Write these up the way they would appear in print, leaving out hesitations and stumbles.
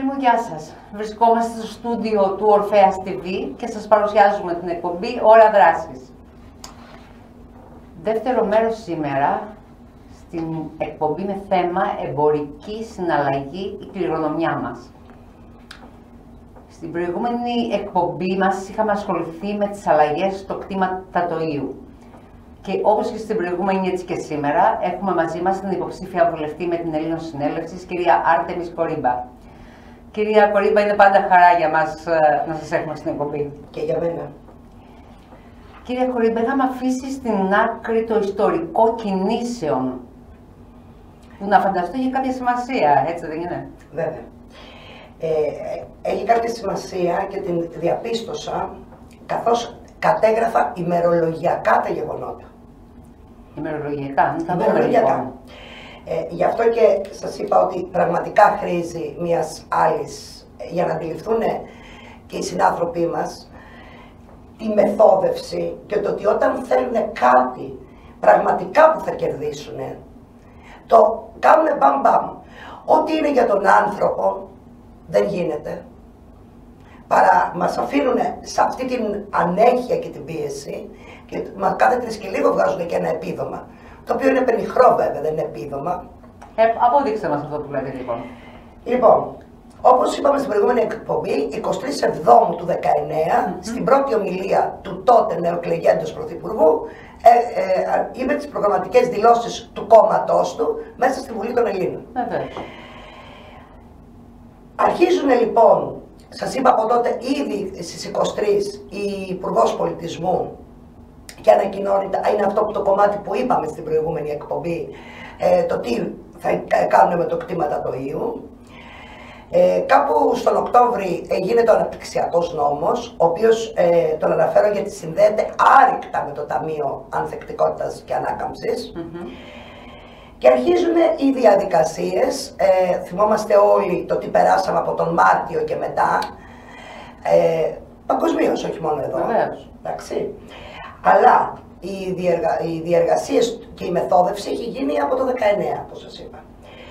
μου, γεια σας. Βρισκόμαστε στο στούντιο του Ορφέας TV και σας παρουσιάζουμε την εκπομπή Ώρα Δράσης. Δεύτερο μέρος σήμερα στην εκπομπή με θέμα εμπορική συναλλαγή, η κληρονομιά μας. Στην προηγούμενη εκπομπή μας είχαμε ασχοληθεί με τις αλλαγές στο κτήμα Τατοΐου. Και όπως και στην προηγούμενη, έτσι και σήμερα, έχουμε μαζί μας την υποψήφια βουλευτή με την Ελλήνων Συνέλευσης, κυρία Άρτεμις Κορίμπα. Κυρία Κορίμπα, είναι πάντα χαρά για μας να σας έχουμε στην εκπομπή. Και για μένα. Κυρία Κορίμπα, είχαμε αφήσει στην άκρη το ιστορικό κινήσεων, που να φανταστώ έχει κάποια σημασία, έτσι δεν είναι? Βέβαια. Έχει κάποια σημασία και την διαπίστωσα καθώς κατέγραφα ημερολογιακά τα γεγονότα. Ημερολογιακά, θα δούμε Ημερολογιακά. λοιπόν. Γι' αυτό και σας είπα ότι πραγματικά χρήζει μιας άλλης, για να αντιληφθούν και οι συνάνθρωποι μας, τη μεθόδευση και το ότι όταν θέλουν κάτι πραγματικά που θα κερδίσουν, το κάνουν μπαμ μπαμ. Ό,τι είναι για τον άνθρωπο δεν γίνεται. Παρά μας αφήνουν σε αυτή την ανέχεια και την πίεση και κάθε τρεις και λίγο βγάζουν και ένα επίδομα. Το οποίο είναι πενιχρό βέβαια, δεν είναι επίδομα. Απόδειξε μας αυτό που λέτε λοιπόν. Λοιπόν, όπως είπαμε στην προηγούμενη εκπομπή, 23 Σεπτεμβρίου του 19, στην πρώτη ομιλία του τότε νεοεκλεγέντος Πρωθυπουργού, είπε τις προγραμματικές δηλώσεις του κόμματός του μέσα στη Βουλή των Ελλήνων. Αρχίζουν λοιπόν, σας είπα από τότε ήδη στις 23 η Υπουργός Πολιτισμού και ανακοινώνει, είναι αυτό που το κομμάτι που είπαμε στην προηγούμενη εκπομπή, το τι θα κάνουν με το κτήμα Τατοΐου. Κάπου στον Οκτώβρη γίνεται ο αναπτυξιακός νόμος, ο οποίος τον αναφέρω γιατί συνδέεται άρρηκτα με το Ταμείο Ανθεκτικότητας και Ανάκαμψης. Και αρχίζουν οι διαδικασίες, θυμόμαστε όλοι το τι περάσαμε από τον Μάρτιο και μετά, παγκοσμίως, όχι μόνο εδώ. Εντάξει. Αλλά οι διεργασίες και η μεθόδευση έχει γίνει από το 19, όπως σας είπα.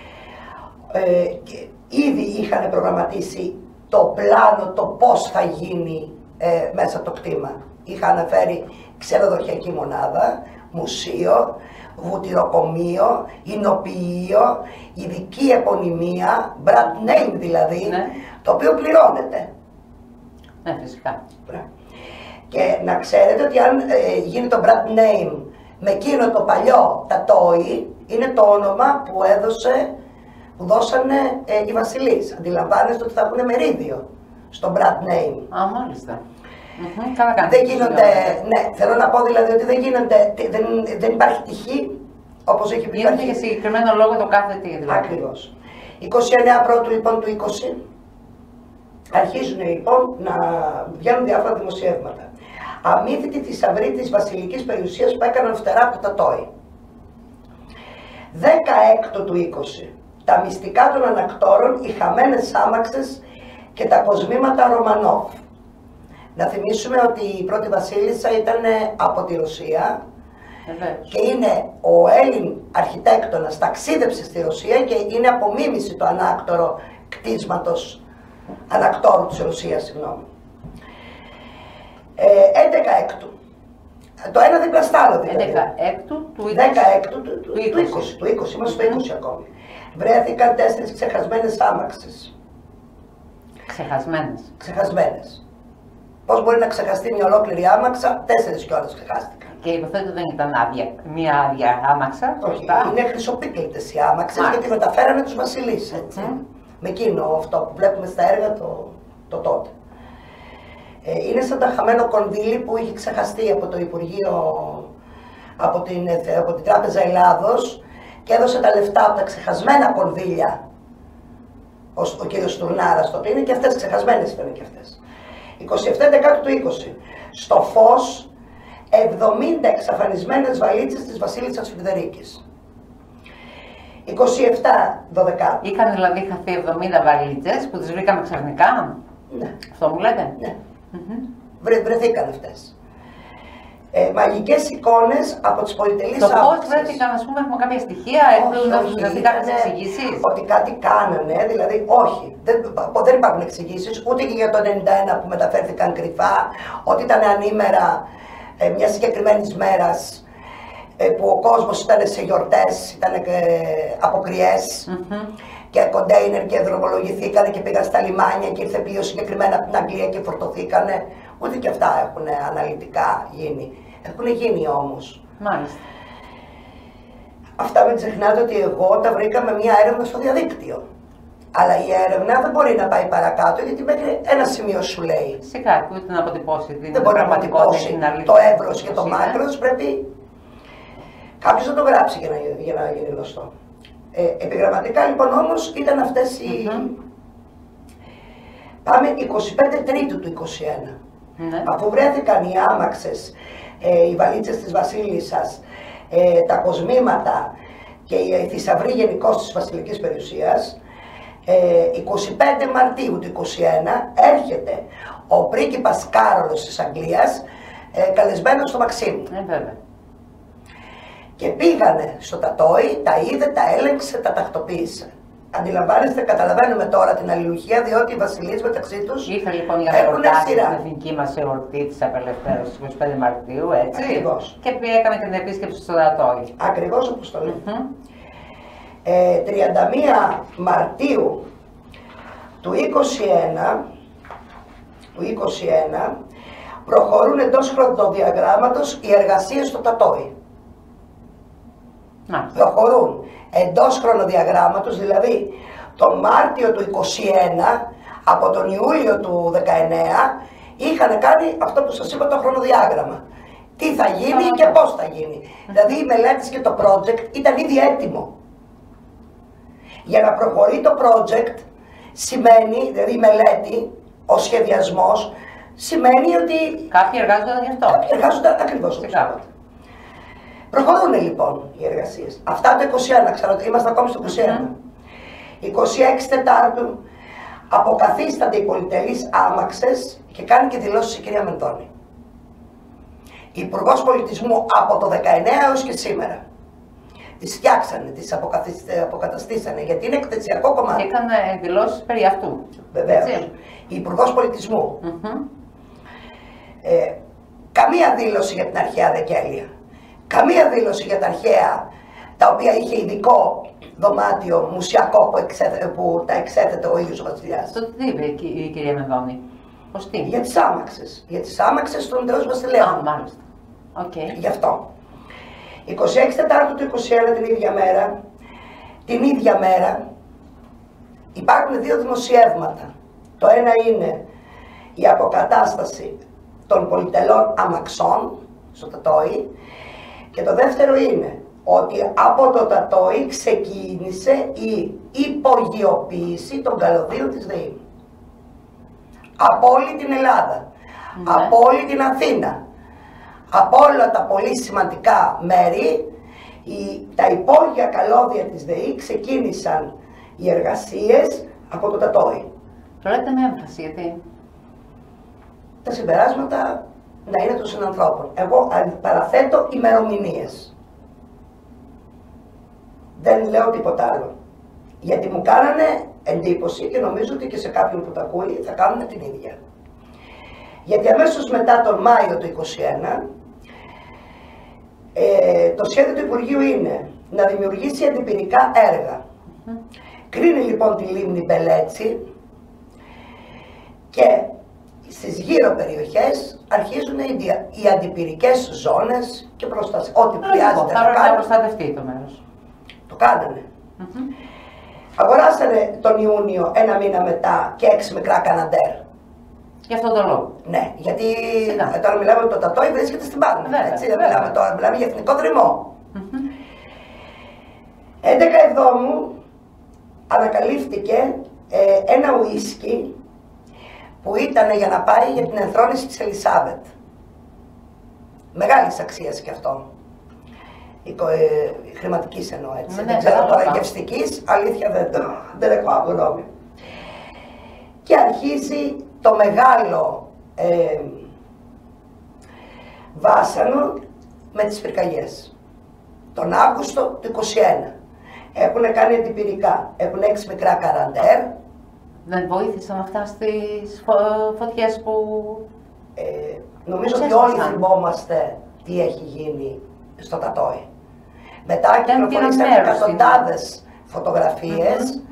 Ήδη είχαν προγραμματίσει το πλάνο, το πώς θα γίνει μέσα το κτήμα. Είχα αναφέρει ξενοδοχειακή μονάδα, μουσείο, βουτυροκομείο, εινοποιείο, ειδική επωνυμία, brand name δηλαδή, ναι, το οποίο πληρώνεται. Ναι, φυσικά. Και να ξέρετε ότι αν γίνει το brand name με εκείνο το παλιό Τατόι, είναι το όνομα που δώσανε οι βασιλείς. Αντιλαμβάνεστε ότι θα έχουν μερίδιο στο brand name. Α, μάλιστα. Δεν γίνονται, ναι, θέλω να πω δηλαδή ότι δεν γίνονται, δεν υπάρχει τυχή, όπως έχει πει. Γίνεται για συγκεκριμένο λόγο το κάθε τι δηλαδή. Ακριβώς. 29 Πρώτου λοιπόν του 20, αρχίζουν λοιπόν να βγαίνουν διάφορα δημοσιεύματα. Αμύθιτη θησαυρή της βασιλικής περιουσίας που έκαναν φτερά από το Τατόι. 16 του 20, τα μυστικά των ανακτόρων, οι χαμένες άμαξες και τα κοσμήματα Ρωμανόφ. Να θυμίσουμε ότι η πρώτη βασίλισσα ήταν από τη Ρωσία και είναι ο Έλλην αρχιτέκτονας, ταξίδεψε στη Ρωσία και είναι απομίμηση το ανάκτορο κτίσματος ανακτόρου της Ρωσίας, συγγνώμη. 11 έκτου. Το ένα δίπλα στ' άλλο δηλαδή. 11 έκτου του 20. 10 έκτου του 20, είμαστε στο 20 ακόμη. Βρέθηκαν 4 ξεχασμένες άμαξες. Ξεχασμένες. Πώς μπορεί να ξεχαστεί μια ολόκληρη άμαξα, 4 κιόλας ξεχάστηκαν. Και υποθέτω δεν ήταν μια άδεια άμαξα. Όχι, είναι χρυσοπίκλητες οι άμαξες γιατί μεταφέρανε τους βασιλείς. Με εκείνο αυτό που βλέπουμε στα έργα το τότε. Είναι σαν το χαμένο κονδύλι που είχε ξεχαστεί από το Υπουργείο, από την Τράπεζα Ελλάδος και έδωσε τα λεφτά από τα ξεχασμένα κονδύλια ο κύριος Τουρνάρας, το οποίο είναι και αυτές ξεχασμένες ήταν και αυτές. 27 Δεκάτου του 20, στο Φως 70 εξαφανισμένες βαλίτσες της βασίλισσας Φρυδερίκης. 27 Δεκάτου. Είχαν δηλαδή χαθεί 70 βαλίτσες που τις βρήκαμε ξαφνικά. Ναι. Αυτό μου λέτε. Ναι. Βρεθήκαν αυτές. μαγικές εικόνες από τις πολυτελείς Το άμαξες. πώς βρέθηκαν, ας πούμε, έχουμε κάποια στοιχεία, δηλαδή κάποιες εξηγήσεις. Ότι κάτι κάνανε, δηλαδή όχι. Δεν υπάρχουν εξηγήσεις, ούτε και για το 91 που μεταφέρθηκαν κρυφά, ότι ήταν ανήμερα μια συγκεκριμένη μέρας που ο κόσμος ήταν σε γιορτές, ήταν αποκριές και κοντέινερ και δρομολογηθήκανε και πήγαν στα λιμάνια και ήρθε πλοίο συγκεκριμένα από την Αγγλία και φορτωθήκανε. Ούτε και αυτά έχουν αναλυτικά γίνει. Έχουν γίνει όμως. Μάλιστα. Αυτά μην ξεχνάτε ότι εγώ τα βρήκα με μια έρευνα στο διαδίκτυο. Αλλά η έρευνα δεν μπορεί να πάει παρακάτω γιατί μέχρι ένα σημείο σου λέει. Φυσικά, ούτε να αποτυπώσει την δεν μπορεί να αποτυπώσει το εύρος και το μάκρος, πρέπει κάποιος να το γράψει για να γίνει γνωστό. Επιγραμματικά λοιπόν όμως ήταν αυτές οι... Πάμε 25 Τρίτου του 21. Ναι. Αφού βρέθηκαν οι άμαξες, οι βαλίτσες της Βασίλισσας, τα κοσμήματα και η θησαυρή γενικώς της βασιλικής περιουσίας, 25 Μαρτίου του 21 έρχεται ο πρίγκιπας Κάρολος της Αγγλίας καλεσμένος στο Μαξίμου. Βέβαια. Και πήγανε στο Τατόι, τα είδε, τα έλεγξε, τα τακτοποίησε. Αντιλαμβάνεστε, καταλαβαίνουμε τώρα την αλληλουχία, διότι οι βασιλείς μεταξύ τους ήρθε λοιπόν για να εορτάσει την εθνική μας εορτή της απελευθέρωσης 25 Μαρτίου, έτσι. Ακριβώς. Και έκανε και την επίσκεψη στο Τατόι. Ακριβώς όπως το λέω. 31 Μαρτίου του 21 προχωρούν εντός χρονοδιαγράμματος οι εργασίες στο Τατόι. Προχωρούν εντός χρονοδιαγράμματος, δηλαδή τον Μάρτιο του 21 από τον Ιούλιο του 19 είχαν κάνει αυτό που σας είπα, το χρονοδιάγραμμα. Τι θα γίνει και πώς θα γίνει. Δηλαδή οι μελέτες και το project ήταν ήδη έτοιμο. Για να προχωρεί το project σημαίνει, δηλαδή η μελέτη, ο σχεδιασμός, σημαίνει ότι... Κάποιοι εργάζονταν γι' αυτό. Κάποιοι εργάζονταν ακριβώς όπως είπατε. Προχωρούν λοιπόν οι εργασίες. Αυτά το 21, ξέρω ότι είμαστε ακόμη στο 21. 26 Τετάρτου αποκαθίστανται οι πολυτελείς άμαξες και κάνει και δηλώσεις η κυρία Μεντώνη. Υπουργός Πολιτισμού από το 19 έως και σήμερα. Τις φτιάξανε, τις αποκαταστήσανε, γιατί είναι εκθεσιακό κομμάτι. Και έκανε δηλώσεις περί αυτού. Βεβαίως. Υπουργός Πολιτισμού. Καμία δήλωση για την αρχαία Δεκέλεια. Καμία δήλωση για τα αρχαία, τα οποία είχε ειδικό δωμάτιο μουσιακό που τα εξέθετε ο ίδιος ο βασιλιάς. Τότε τι είπε η κυρία Μενδώνη, πώς τι? Για τις άμαξες. Για τις άμαξες των Θεός Βασιλέων. Μάλιστα. Γι' αυτό. 26 Τετάρτου του 21 την ίδια μέρα υπάρχουν δύο δημοσιεύματα. Το ένα είναι η αποκατάσταση των πολυτελών αμαξών στο Τατόι και το δεύτερο είναι ότι από το Τατόι ξεκίνησε η υπογειοποίηση των καλωδίων της ΔΕΗ. Από όλη την Ελλάδα, από όλη την Αθήνα, από όλα τα πολύ σημαντικά μέρη, τα υπόγεια καλώδια της ΔΕΗ ξεκίνησαν οι εργασίες από το Τατόι. Το λέτε με έμφαση, γιατί? Τα συμπεράσματα να είναι των συνανθρώπων. Εγώ παραθέτω ημερομηνίες. Δεν λέω τίποτα άλλο. Γιατί μου κάνανε εντύπωση και νομίζω ότι και σε κάποιον που τα ακούει θα κάνουν την ίδια. Γιατί αμέσως μετά τον Μάιο του 2021 το σχέδιο του Υπουργείου είναι να δημιουργήσει αντιπυρικά έργα. Κρίνει λοιπόν τη λίμνη Μπελέτσι και στις γύρω περιοχές αρχίζουν οι αντιπυρικές ζώνες και προστασία. Ό,τι χρειάζεται να κάνουν. Να προστατευτεί το μέρος. Το κάνανε. Αγοράσανε τον Ιούνιο, ένα μήνα μετά, και 6 μικρά Καναντέρ. Γι' αυτόν τον λόγο. Ναι, γιατί τώρα μιλάμε ότι το Τατόι βρίσκεται στην Πάτμο. Έτσι δεν μιλάμε τώρα, μιλάμε για εθνικό δρυμό. 11 Εβδόμου ανακαλύφθηκε ένα ουίσκι που ήταν για να πάει για την ενθρόνηση της Ελισάβετ. Μεγάλης αξίας και αυτό. Χρηματικής εννοώ, έτσι. Δεν ξέρω τώρα, γευστικής, αλήθεια δεν έχω γνώμη. Και αρχίζει το μεγάλο βάσανο με τις πυρκαγιές. Τον Αύγουστο του 2021. Έχουν κάνει αντιπυρικά, έχουν 6 μικρά καραντέρ. Δεν βοήθησαν αυτά στις φωτιές που... Νομίζω ότι όλοι θυμόμαστε τι έχει γίνει στο Τατόι. Μετά κυκλοφορήσαν εκατοντάδες φωτογραφίες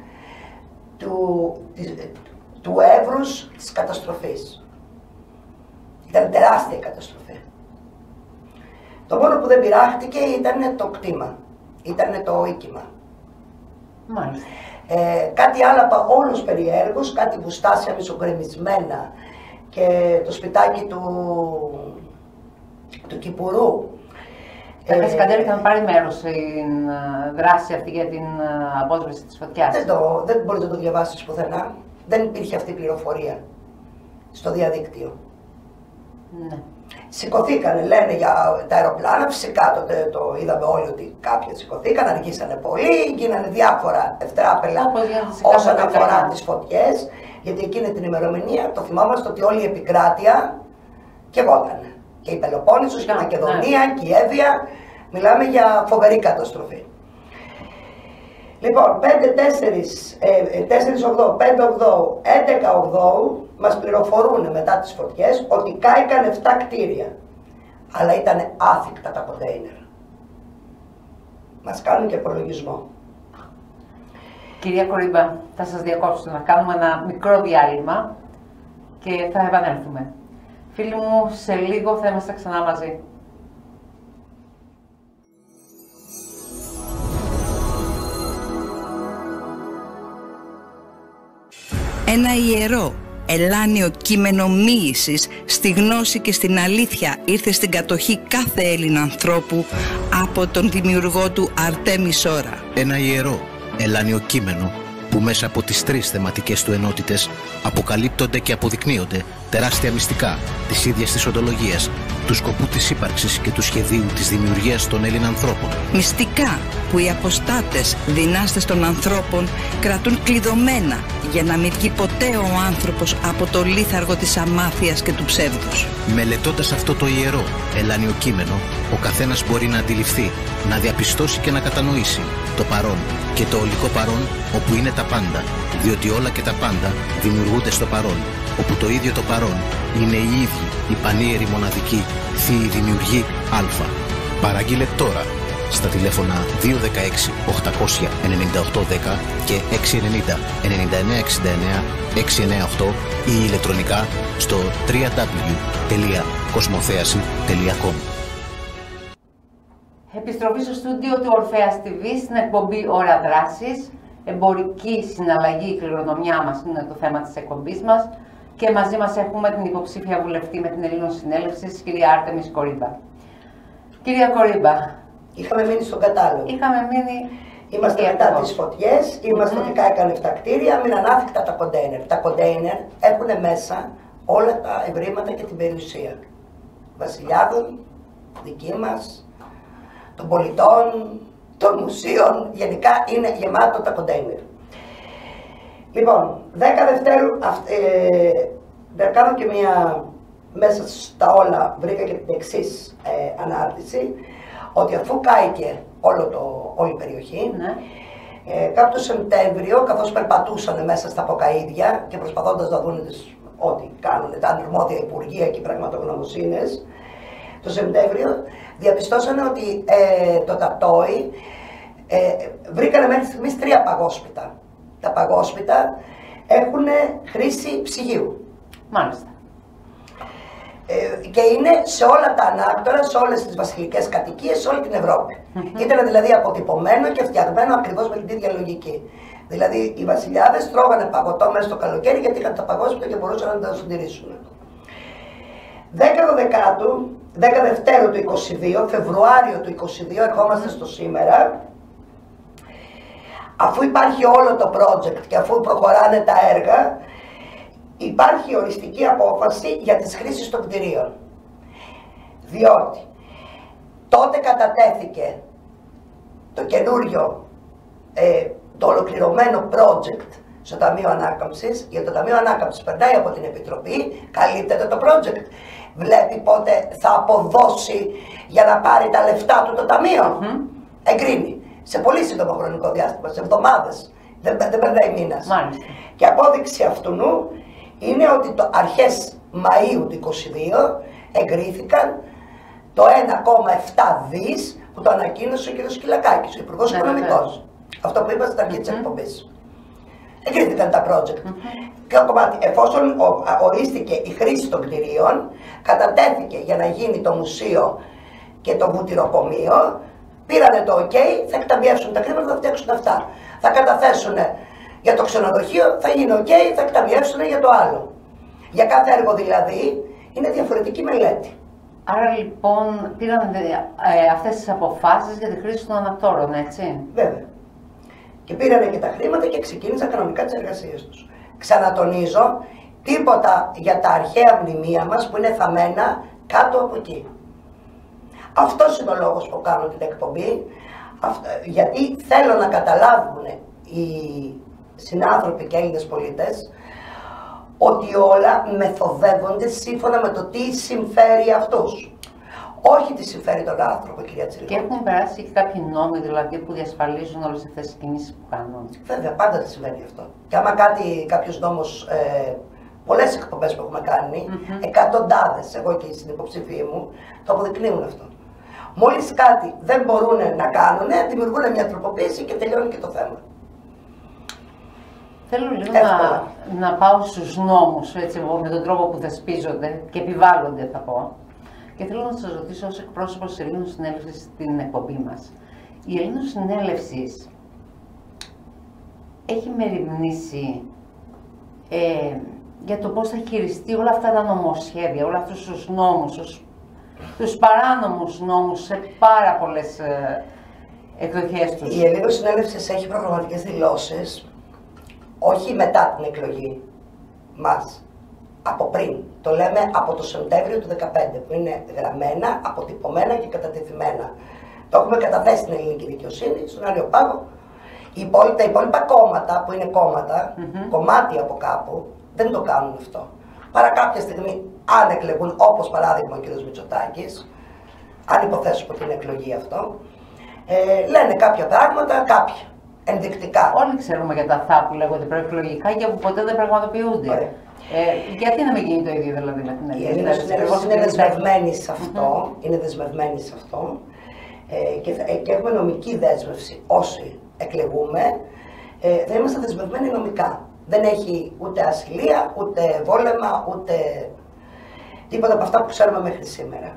του εύρους της καταστροφής. Ήταν τεράστια καταστροφή. Το μόνο που δεν πειράχτηκε ήταν το κτήμα, ήταν το οίκημα. Μάλιστα. Κάτι άλλο όλους περιέργους, κάτι βουστάσια μισογκρεμισμένα και το σπιτάκι του Κυπουρού. Τα Κασκαντέρ είχαν πάρει μέρος στην δράση αυτή για την απόσβεση της φωτιάς. Δεν μπορείς να το διαβάσεις πουθενά. Δεν υπήρχε αυτή η πληροφορία στο διαδίκτυο. Ναι. Σηκωθήκανε, λένε για τα αεροπλάνα, φυσικά τότε το είδαμε όλοι ότι κάποιοι σηκωθήκαν, αργήσανε πολύ, γίνανε διάφορα ευτράπελα όσον αφορά τις φωτιές, γιατί εκείνη την ημερομηνία το θυμάμαστε ότι όλη η επικράτεια καιγότανε. Και η Πελοπόννησος και η Μακεδονία και η Εύβοια, μιλάμε για φοβερή καταστροφή. Λοιπόν, 5-4, 4-8, 5-8, 11-8 μας πληροφορούν μετά τις φωτιές ότι κάηκαν 7 κτίρια. Αλλά ήταν άθικτα τα κοντέινερ. Μας κάνουν και προλογισμό. Κυρία Κορίμπα, θα σας διακόψω να κάνουμε ένα μικρό διάλειμμα και θα επανέλθουμε. Φίλοι μου, σε λίγο θα είμαστε ξανά μαζί. Ένα ιερό, ελάνιο κείμενο μοίησης στη γνώση και στην αλήθεια ήρθε στην κατοχή κάθε Έλληνα ανθρώπου από τον δημιουργό του Αρτέμι Σόρα. Ένα ιερό, ελάνιο κείμενο που μέσα από τις 3 θεματικές του ενότητες αποκαλύπτονται και αποδεικνύονται τεράστια μυστικά της ίδιας της οντολογίας, του σκοπού της ύπαρξης και του σχεδίου της δημιουργίας των Έλληνων ανθρώπων. Μυστικά που οι αποστάτες δυνάστες των ανθρώπων κρατούν κλειδωμένα για να μην βγει ποτέ ο άνθρωπος από το λίθαργο της αμάθειας και του ψεύδους. Μελετώντας αυτό το ιερό, ελάνιο κείμενο, ο καθένας μπορεί να αντιληφθεί, να διαπιστώσει και να κατανοήσει το παρόν και το ολικό παρόν όπου είναι τα πάντα, διότι όλα και τα πάντα δημιουργούνται στο παρόν, όπου το ίδιο το παρόν είναι οι ίδιοι, οι πανίεροι μοναδικοί, θείοι δημιουργοί Α. Παραγγείλε τώρα στα τηλέφωνα 216 800 9810 και 690 9969 698 ή ηλεκτρονικά στο www.kosmotheasi.com. Επιστροφή στο στούντιο του Ορφέας TV στην εκπομπή Ώρα Δράσης. Εμπορική συναλλαγή, η κληρονομιά μας είναι το θέμα της εκπομπής μας και μαζί μας έχουμε την υποψήφια βουλευτή με την Ελλήνων Συνέλευσης, κυρία Άρτεμις Κορίμπα. Κυρία Κορίμπα, είχαμε μείνει στον κατάλογο. Είμαστε μετά τις φωτιές, είμαστε ότι κάηκαν 7 κτίρια, μείναν άθικτα τα κοντέινερ. Τα κοντέινερ έχουν μέσα όλα τα ευρήματα και την περιουσία βασιλιάδων, δική μας, των πολιτών, των μουσείων, γενικά είναι γεμάτο τα κοντέινερ. Λοιπόν, 10 Δευτέρου, θα κάνω και μια, μέσα στα όλα βρήκα και την εξής ανάρτηση, ότι αφού κάηκε όλη η περιοχή, κάπου το Σεπτέμβριο, καθώς περπατούσαν μέσα στα Ποκαΐδια και προσπαθώντας να δουν ό,τι κάνουν τα αρμόδια υπουργεία και οι πραγματογνωμοσύνες, το Σεπτέμβριο διαπιστώσανε ότι το Τατόι βρήκανε μέχρι στιγμής 3 παγόσπιτα. Τα παγόσπιτα έχουν χρήση ψυγείου. Μάλιστα. Και είναι σε όλα τα ανάκτορα, σε όλες τις βασιλικές κατοικίες, σε όλη την Ευρώπη. Ήταν δηλαδή αποτυπωμένο και φτιαγμένο ακριβώς με την ίδια λογική. Δηλαδή οι βασιλιάδες τρώγανε παγωτό μέσα στο καλοκαίρι γιατί είχαν τα παγόσπιτα και μπορούσαν να τα συντηρήσουν. 10 Δευτέρου του 22, Φεβρουάριο του 22, ερχόμαστε στο σήμερα, αφού υπάρχει όλο το project και αφού προχωράνε τα έργα, υπάρχει οριστική απόφαση για τις χρήσεις των κτηρίων. Διότι τότε κατατέθηκε το καινούριο, το ολοκληρωμένο project στο Ταμείο Ανάκαμψης. Για το Ταμείο Ανάκαμψης περνάει από την Επιτροπή, καλύπτεται το project. βλέπει πότε θα αποδώσει για να πάρει τα λεφτά του το ταμείο. Εγκρίνει. Σε πολύ σύντομο χρονικό διάστημα, σε εβδομάδες. Δεν περνάει μήνας. Και απόδειξη αυτού είναι ότι αρχές Μαΐου του 2022 εγκρίθηκαν το 1,7 δις που το ανακοίνωσε ο κ. Σκυλακάκης, ο Υπουργός Οικονομικός. Αυτό που είπα στην αρχή της εκπομπής. Εγκρίθηκαν τα project. Ποιο κομμάτι? Εφόσον ορίστηκε η χρήση των κτηρίων, κατατέθηκε για να γίνει το μουσείο και το βουτυροκομείο, πήρανε το OK, θα εκταμιεύσουν τα χρήματα, θα φτιάξουν αυτά. Θα καταθέσουν για το ξενοδοχείο, θα γίνει OK, θα εκταμιεύσουν για το άλλο. Για κάθε έργο δηλαδή είναι διαφορετική μελέτη. Άρα λοιπόν πήραν αυτές τις αποφάσεις για τη χρήση των ανακτόρων, έτσι? Βέβαια. Και πήρανε και τα χρήματα και ξεκίνησαν κανονικά τις εργασίες τους. Ξανατονίζω, τίποτα για τα αρχαία μνημεία μας που είναι θαμμένα κάτω από εκεί. Αυτός είναι ο λόγος που κάνω την εκπομπή, γιατί θέλω να καταλάβουν οι συνάνθρωποι και Έλληνες πολίτες ότι όλα μεθοδεύονται σύμφωνα με το τι συμφέρει αυτούς. Όχι τι συμφέρει τον άνθρωπο, κυρία Τσιρικόπουλου. Και έχουν περάσει και κάποιοι νόμοι δηλαδή που διασφαλίζουν όλες αυτές τις κινήσεις που κάνουν. Βέβαια, πάντα δεν συμβαίνει αυτό. Και άμα κάποιος νόμος, πολλές εκπομπές που έχουμε κάνει, εκατοντάδες, εγώ και οι συνυποψήφοι μου, το αποδεικνύουν αυτό. Μόλις κάτι δεν μπορούν να κάνουν, δημιουργούν μια τροποποίηση και τελειώνει και το θέμα. Θέλω λίγο να πάω στους νόμους, έτσι, με τον τρόπο που θεσπίζονται και επιβάλλονται, θα πω. Και θέλω να σας ρωτήσω ως εκπρόσωπος της Ελλήνους Συνέλευσης στην εκπομπή μας. Η Ελλήνους Συνέλευσης έχει μεριμνήσει για το πώς θα χειριστεί όλα αυτά τα νομοσχέδια, όλα αυτούς τους νόμους, τους παράνομους νόμους σε πάρα πολλές εκδοχές τους. Η Ελλήνους Συνέλευσης έχει προγραμματικές δηλώσεις, όχι μετά την εκλογή μας, από πριν. Το λέμε από το Σεπτέμβριο του 2015, που είναι γραμμένα, αποτυπωμένα και κατατεθειμένα. Το έχουμε καταθέσει στην ελληνική δικαιοσύνη, στον Άριο Πάγο. Τα υπόλοιπα κόμματα, που είναι κόμματα, κομμάτι από κάπου, δεν το κάνουν αυτό. Παρά κάποια στιγμή, αν εκλεγούν, όπως παράδειγμα ο κ. Μητσοτάκης, αν υποθέσουμε ότι είναι εκλογή αυτό, λένε κάποια πράγματα, κάποια ενδεικτικά. Όλοι ξέρουμε για τα θα που λέγονται προεκλογικά και που ποτέ δεν πραγματοποιούνται. Γιατί να μην γίνει το ίδιο δηλαδή με την Ελλάδα? Η Ελλήνους Συνέλευση είναι δεσμευμένη σε αυτό, είναι δεσμευμένη σε αυτό και έχουμε νομική δέσμευση. Όσοι εκλεγούμε, θα είμαστε δεσμευμένοι νομικά. Δεν έχει ούτε ασυλία, ούτε βόλεμα, ούτε τίποτα από αυτά που ξέρουμε μέχρι σήμερα.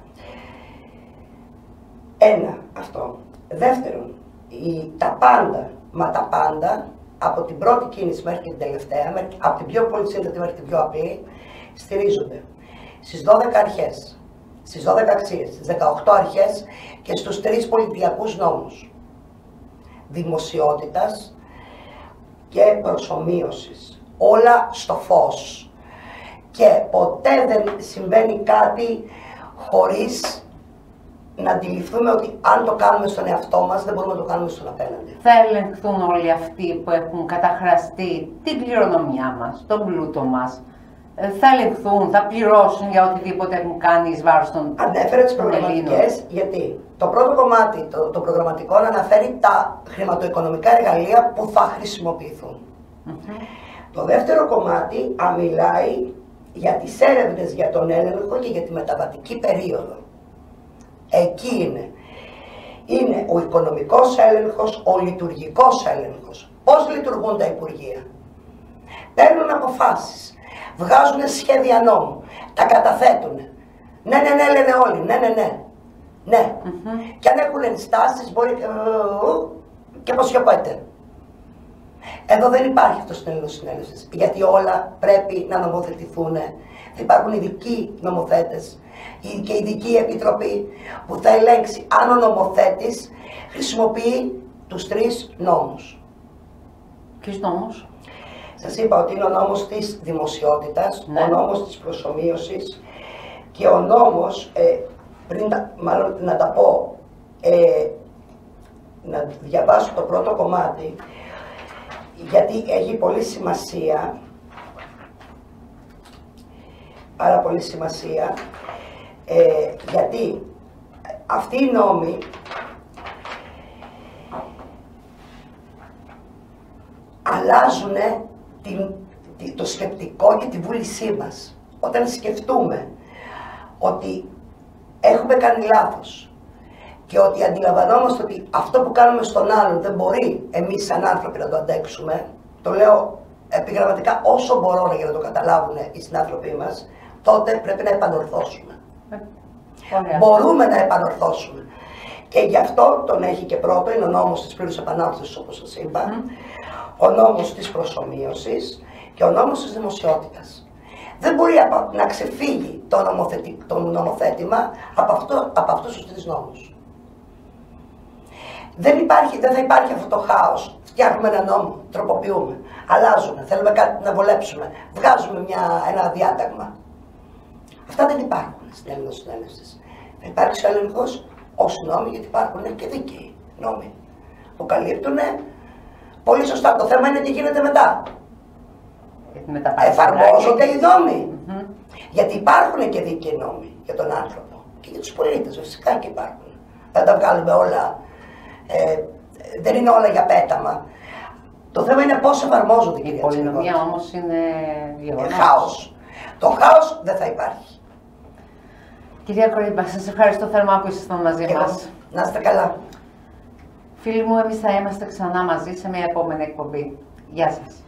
Ένα, αυτό. Δεύτερον, τα πάντα, μα τα πάντα, από την πρώτη κίνηση μέχρι και την τελευταία, από την πιο πολυσύνθετη μέχρι την πιο απλή, στηρίζονται στις 12 αρχές, στις 12 αξίες, στις 18 αρχές και στους 3 πολιτιακούς νόμους. Δημοσιότητας και προσομοίωσης. Όλα στο φως. Και ποτέ δεν συμβαίνει κάτι χωρίς να αντιληφθούμε ότι αν το κάνουμε στον εαυτό μας, δεν μπορούμε να το κάνουμε στον απέναντι. Θα ελεγχθούν όλοι αυτοί που έχουν καταχραστεί την κληρονομιά μας, τον πλούτο μας. Θα ελεγχθούν, θα πληρώσουν για οτιδήποτε έχουν κάνει εις βάρος των Ελλήνων. Ανέφερε τις προγραμματικές, γιατί το πρώτο κομμάτι των προγραμματικών αναφέρει τα χρηματοοικονομικά εργαλεία που θα χρησιμοποιηθούν. Το δεύτερο κομμάτι μιλάει για τις έρευνες για τον έλεγχο και για τη μεταβατική περίοδο. Εκεί είναι ο οικονομικός έλεγχος, ο λειτουργικός έλεγχος. Πώς λειτουργούν τα υπουργεία? Παίρνουν αποφάσεις, βγάζουν σχέδια νόμου, τα καταθέτουν. Ναι, λένε όλοι, ναι. Και αν έχουν ενστάσεις μπορεί και αποσιωπάτε. Εδώ δεν υπάρχει αυτό στην Ελλήνους Συνέλευση, γιατί όλα πρέπει να νομοθετηθούν. Θα υπάρχουν ειδικοί νομοθέτες και ειδική επιτροπή που θα ελέγξει αν ο νομοθέτης χρησιμοποιεί τους 3 νόμους. Ποιους νόμους? Σας είπα ότι είναι ο νόμος της δημοσιότητας, ο νόμος της προσομοίωσης και ο νόμος, μάλλον να τα πω, να διαβάσω το πρώτο κομμάτι, γιατί έχει πολύ σημασία, πάρα πολύ σημασία, Γιατί αυτοί οι νόμοι αλλάζουν το σκεπτικό και τη βούλησή μας. Όταν σκεφτούμε ότι έχουμε κάνει λάθος και ότι αντιλαμβανόμαστε ότι αυτό που κάνουμε στον άλλον δεν μπορεί εμείς σαν άνθρωποι να το αντέξουμε, το λέω επιγραμματικά όσο μπορώ για να το καταλάβουν οι συνάνθρωποι μας, τότε πρέπει να επανορθώσουμε. Μπορούμε να επανορθώσουμε. Και γι' αυτό τον έχει και πρώτο, είναι ο νόμος της πλήρους επανόρθωσης, όπως σας είπα, ο νόμος της προσομοίωσης και ο νόμος της δημοσιότητας. Δεν μπορεί να ξεφύγει το νομοθέτημα από αυτούς τους τρεις νόμους. Δεν θα υπάρχει αυτό το χάος. Φτιάχνουμε ένα νόμο, τροποποιούμε, αλλάζουμε, θέλουμε κάτι να βολέψουμε, βγάζουμε ένα διάταγμα. Αυτά δεν υπάρχουν στην Ελληνοσυνέλευση. Θα υπάρξει ο έλεγχος ως νόμοι, γιατί υπάρχουν και δίκαιοι νόμοι που καλύπτουν πολύ σωστά. Το θέμα είναι τι γίνεται μετά. Εφαρμόζονται οι νόμοι. Γιατί υπάρχουν και δίκαιοι νόμοι για τον άνθρωπο και για τους πολίτες, φυσικά και υπάρχουν. Δεν τα βγάλουμε όλα, δεν είναι όλα για πέταμα. Το θέμα είναι πώς εφαρμόζονται, κυρία Τσιρικώτη. Η πολυνομία όμως είναι γεγονός. Χάος. Το χάος δεν θα υπάρχει. Κυρία Κορίμπα, σας ευχαριστώ θερμά που ήσασταν μαζί μας. Να είστε καλά. Φίλοι μου, εμείς θα είμαστε ξανά μαζί σε μια επόμενη εκπομπή. Γεια σας.